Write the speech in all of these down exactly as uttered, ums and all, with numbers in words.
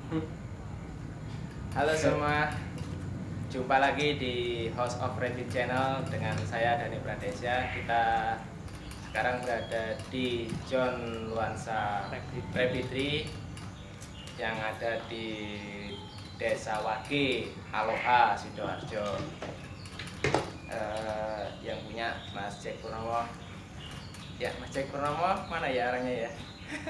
Halo semua, jumpa lagi di House of Rabbit Channel dengan saya Dani Pradesya. Kita sekarang berada di John Nuansa Rabbitry yang ada di Desa Wage, Aloha, Sidoarjo. Uh, yang punya Mas Jack Purnomo. Ya, Mas Jack Purnomo, mana ya orangnya ya?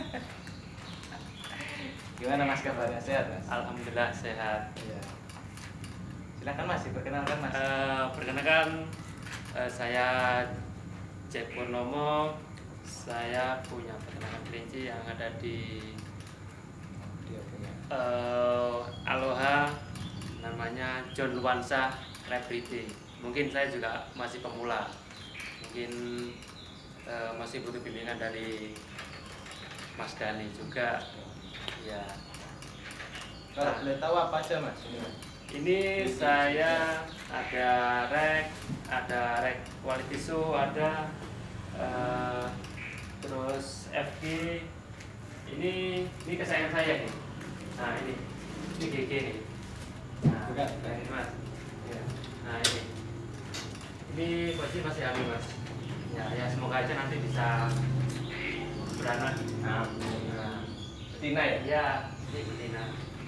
Gimana Mas kabarnya, sehat Mas? Alhamdulillah sehat. Ya. Silakan Mas, diperkenalkan Mas. Uh, perkenalkan uh, saya Jack Purnomo. Saya punya peternakan kelinci yang ada di Dia punya. Uh, Aloha, namanya John Nuansa Rabbitry. Mungkin saya juga masih pemula. Mungkin uh, masih butuh bimbingan dari Mas Dani juga. Ya. Kalau boleh tahu apa aja Mas? Ini, Mas. Ini saya ada rek, ada rek quality show, ada uh, terus F G. Ini ini kesayangan saya nih. Nah ini ini G G nih. Nah, Bukan. ini Mas. Ya. Nah ini ini posisi masih hamil Mas. Ya ya semoga aja nanti bisa beranak. Nah, Nah, betina ya? ya ini betina.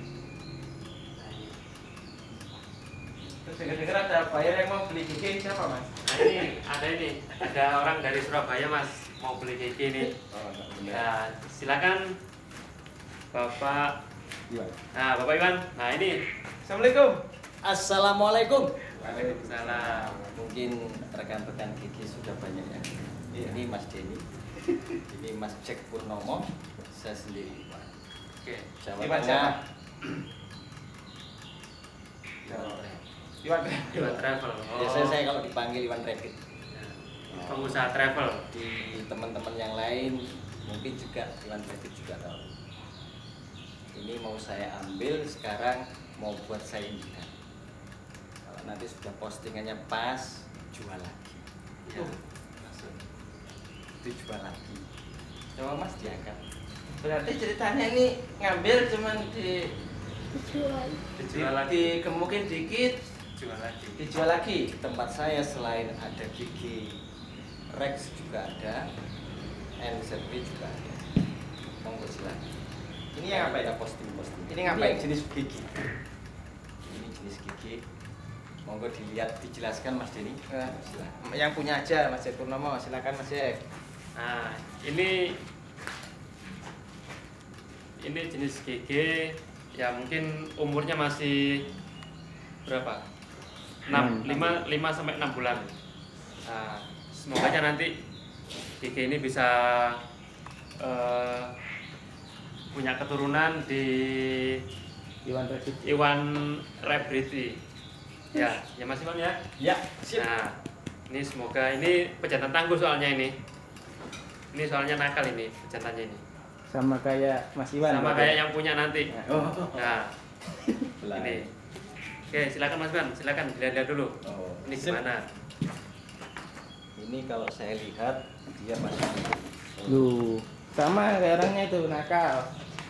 Terus dengar-dengar ada buyer yang mau beli gigi, siapa Mas? Nah ini ada ini ada orang dari Surabaya Mas mau beli gigi nih. Oh, enggak benar. Ya silakan Bapak. Iya. Nah Bapak Iwan. Nah ini. Assalamualaikum. Assalamualaikum. Waalaikumsalam. Mungkin rekan-rekan Gigi sudah banyak ya. Iya. Ini Mas Denny, ini Mas Jack Purnomo, saya sendiri. Oke. Jawa Iwan Tengah. siapa? Iwan Travel. Iwan. Iwan Travel. Oh. Biasanya saya kalau dipanggil Iwan Rabbit. Ya. Pengusaha travel. Di teman-teman yang lain mungkin juga Iwan Rabbit juga tahu. Ini mau saya ambil sekarang, mau buat saya indikan. Kalau nanti sudah postingannya pas, jual lagi. Ya. Langsung dijual lagi. Coba Mas diangkat. Berarti ceritanya ini ngambil cuman di Dijual di, lagi. digemukin dikit, Dijual lagi. dijual lagi. Di tempat saya selain ada gigi Rex juga ada, N Z B juga ada. Monggo silakan. Ini yang apa ya? Kita posting-posting. Ini ngapain? yang jenis gigi. Ini jenis gigi. Monggo dilihat, dijelaskan Mas Denny. Eh, Silakan. yang punya aja Mas Jack Purnomo, silakan Mas Jack. Nah ini ini jenis G G ya mungkin umurnya masih berapa? enam, lima, lima sampai enam bulan. Nah, semoga aja nanti G G ini bisa eh, punya keturunan di Iwan Rabbit. Iwan Rabbitry. Ya, ya Mas Iwan ya. Ya, siap. Nah, ini semoga ini pejantan tangguh soalnya ini. Ini soalnya nakal ini pejantannya ini. Sama kayak Mas Iwan. Sama kayak yang punya nanti. Oh. Nah, ini. Oke, silakan Mas Iwan, silakan dilihat dulu. Oh, Ini sip. gimana? Ini kalau saya lihat dia masih Lu sama kayak orangnya itu nakal.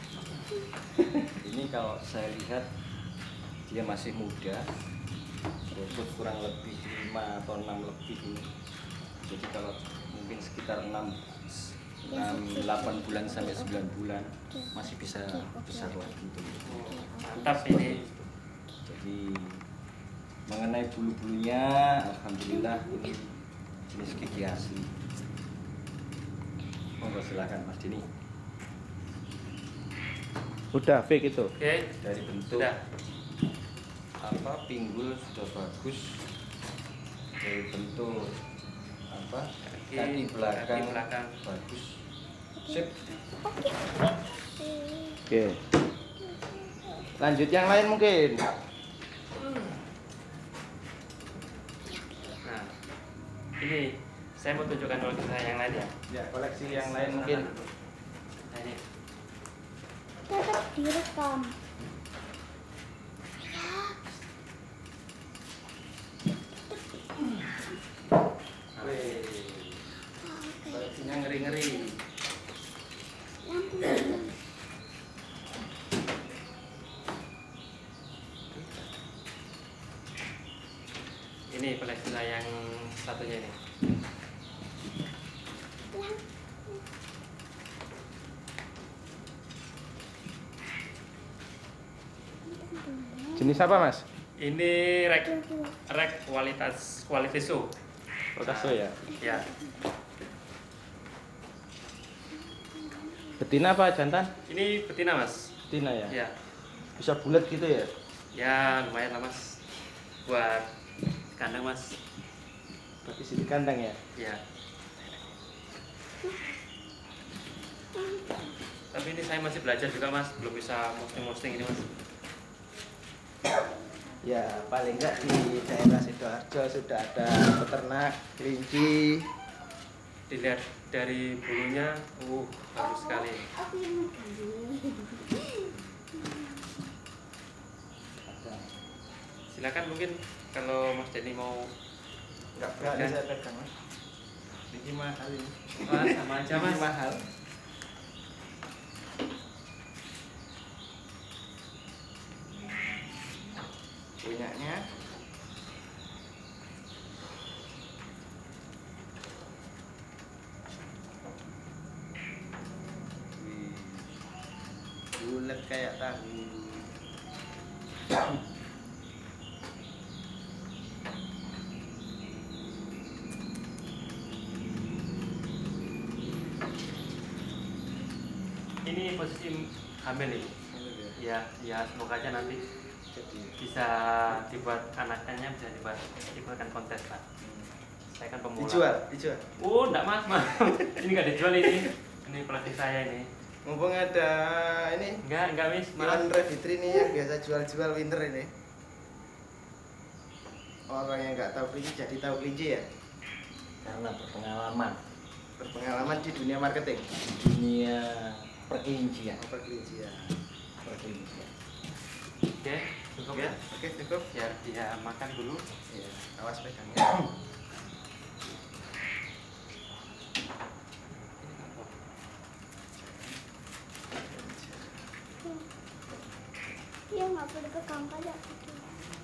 Ini kalau saya lihat dia masih muda, bobot kurang lebih lima atau enam lebih ini. Jadi kalau mungkin sekitar enam, enam, delapan bulan sampai sembilan bulan masih bisa besar lagi tuh. Mantap ini. Jadi mengenai bulu-bulunya, alhamdulillah ini jenis gigi asli. Monggo silakan Mas Denny. Udah fake itu. Oke, Dari bentuk sudah. apa pinggul sudah bagus, dari bentuk apa Kaki, kaki belakang, kaki belakang. bagus, sip. Oke. Lanjut yang lain mungkin. Nah, ini saya mau tunjukkan koleksi saya yang lain ya. Ya, koleksi yang lain mungkin. Nah, ini. Tetap direkam. Wih, koleksinya ngeri-ngeri. Ini koleksi saya yang satunya ini. Jenis apa mas? Ini rek rek kualitas quality show. Rotaso ya? Ya. Betina apa jantan? Ini betina mas. Betina ya? Ya. Bisa bulat gitu ya? Ya lumayan lah mas. Buat kandang mas. Buat isi di kandang ya? Ya. Tapi ini saya masih belajar juga mas, belum bisa posting-posting ini mas. Ya paling enggak di daerah Sidoarjo sudah ada peternak kelinci. Dilihat dari bulunya, uh bagus sekali. Silakan mungkin kalau Mas Denny mau. Enggak berani saya pegang mas. Ini mahal ini. Wah, sama aja Ini mas. mahal. Punyanya. Wih, bulat kayak tahu. Ini posisi hamil nih. Ya, ya semoga aja nanti Jadi bisa dibuat anakannya, bisa dibuat dibuatkan kontes pak. Saya kan pemula. dijual, dijual. Oh, enggak mas, mas. Ini nggak dijual ini. Ini pelatih saya ini. Mumpung ada ini Enggak, enggak mis. Iwan Maaf. Revitri nih yang biasa jual-jual winter ini. Orang yang nggak tahu kelinci jadi tahu kelinci ya. Karena berpengalaman Berpengalaman di dunia marketing. dunia perkelincian. Apa kelinci ya? Perkelincian. Oke, cukup Oke, ya. oke cukup. Ya, dia makan dulu. Ya, awas pegangnya. Dia nggak boleh pegang pada gitu.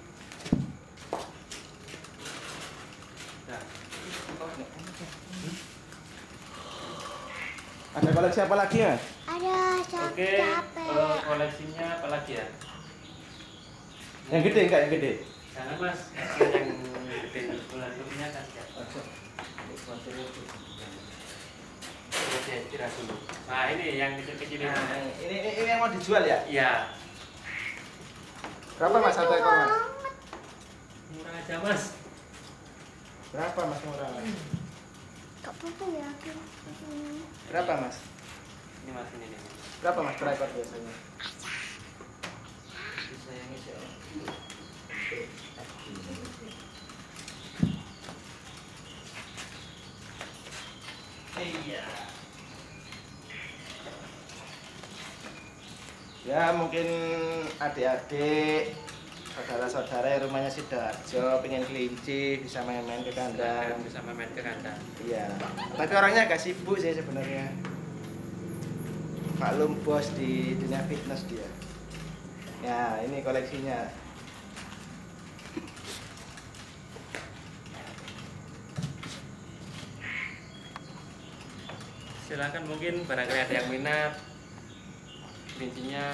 Nah, Ada koleksi apa lagi ya? Ada oke, capek. eh, koleksinya apa lagi ya? Yang gede enggak yang gede? Jangan mas, yang gede bulan dulunya kan ya. Terus ya istirahat dulu. Nah ini yang kecil-kecil ini. Nah, ini, ini ini yang mau dijual ya? Iya. Berapa mas satu ekor mas? Murah aja mas. Berapa mas murah? Mas? Gak apa-apa ya aku. Hmm. Berapa mas? Ini mas ini nih. Berapa mas per ekor biasanya? Sayangnya sih. Iya. Ya mungkin adik-adik, saudara-saudara yang rumahnya Sidoarjo pengen kelinci bisa main-main ke kandang. Bisa main ke kandang. Iya. Tapi orangnya agak sibuk sih sebenarnya. Maklum bos di dunia fitness dia. Ya ini koleksinya. Silakan mungkin barangkali ada yang minat. Kelincinya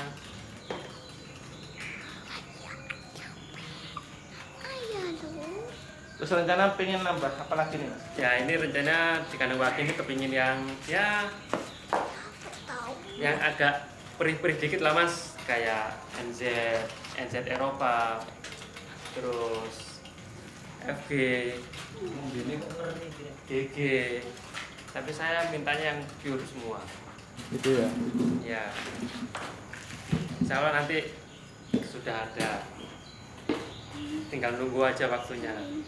Ayah dong. Terus rencana pengen nambah apa lagi nih mas? ya ini rencana di kandang wati ini kepingin yang ya Tahu. yang agak perih-perih dikit lah mas, kayak N Z N Z Eropa, terus F G, Ini kok ngeri dia. G G, tapi saya mintanya yang pure semua. Gitu ya. Ya, insya Allah nanti sudah ada, tinggal nunggu aja waktunya.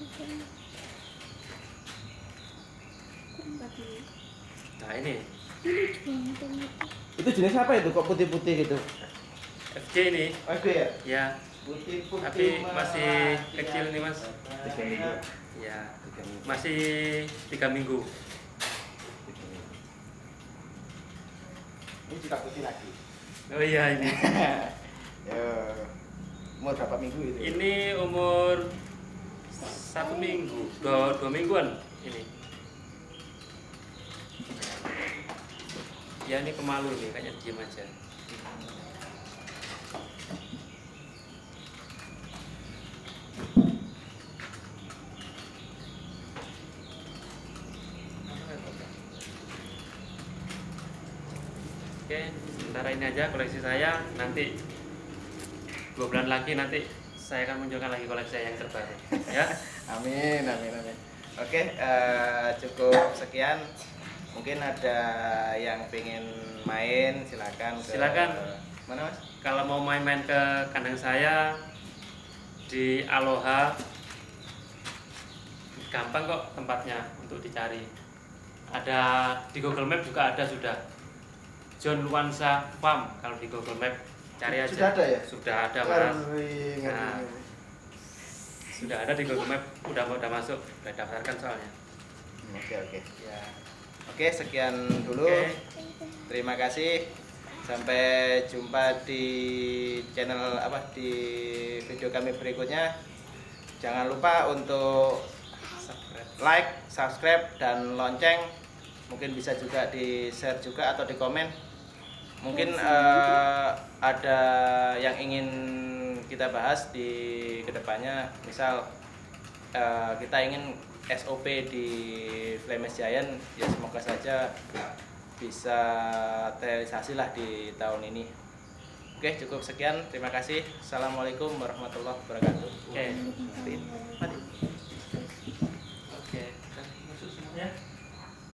Nah ini Itu jenis apa itu kok putih-putih gitu? F G ini, Oke ya. ya, Putih-putih. tapi masih kecil nih mas. Tiga minggu. Ya, masih tiga minggu. Ini juga putih lagi. Oh iya ini. Ya, umur berapa minggu itu? Ini umur satu minggu, dua, dua mingguan ini. Ya ini pemalu nih, kayaknya diem aja. Oke, sementara ini aja koleksi saya. Nanti dua bulan lagi nanti saya akan munculkan lagi koleksi saya yang terbaru. Ya, Amin, amin, amin. Oke, eh, cukup sekian. Mungkin ada yang pengen main, silakan. Ke, Silakan. Mana mas? kalau mau main-main ke kandang saya di Aloha, gampang kok tempatnya untuk dicari. Ada di Google Map juga ada sudah. John Luansa Farm kalau di Google Map cari aja. Sudah ada ya? Sudah ada mas. Ngeri, ngeri, Nah. ngeri. Sudah ada di Google Map, udah udah masuk, udah daftarkan soalnya. Oke, oke. Ya. Oke, sekian dulu. Oke. Terima kasih. Sampai jumpa di channel apa di video kami berikutnya. Jangan lupa untuk like, subscribe dan lonceng. Mungkin bisa juga di share juga atau di komen. Mungkin eh, ada yang ingin kita bahas di kedepannya. Misal eh, kita ingin S O P di Flemish Giant, ya semoga saja bisa terrealisasi lah di tahun ini. Oke, cukup sekian. Terima kasih. Assalamualaikum warahmatullahi wabarakatuh. Oke. Mati.